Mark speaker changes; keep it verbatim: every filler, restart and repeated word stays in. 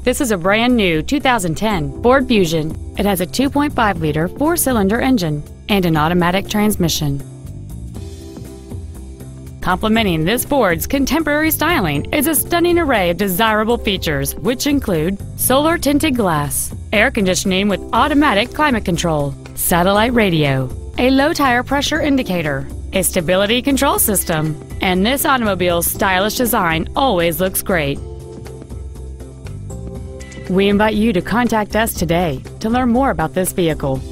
Speaker 1: This is a brand new two thousand ten Ford Fusion. It has a two point five liter four-cylinder engine and an automatic transmission. Complementing this Ford's contemporary styling is a stunning array of desirable features, which include solar tinted glass, air conditioning with automatic climate control, satellite radio, a low tire pressure indicator, a stability control system, and this automobile's stylish design always looks great. We invite you to contact us today to learn more about this vehicle.